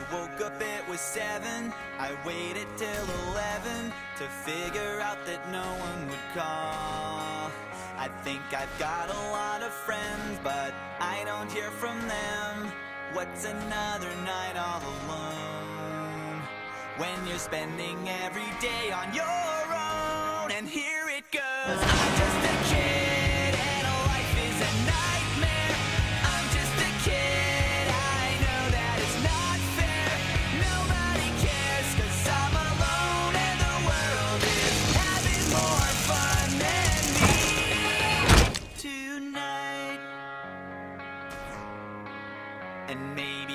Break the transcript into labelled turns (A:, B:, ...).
A: woke up, it was 7. I waited till 11 to figure out that no one would call. I think I've got a lot of friends, but I don't hear from them. What's another night all alone when you're spending every day on your own? And here it goes. I'm just a kid and life is a nightmare. I'm just a kid, I know that it's not fair. Nobody cares 'cause I'm alone and the world is having more fun than me tonight. And maybe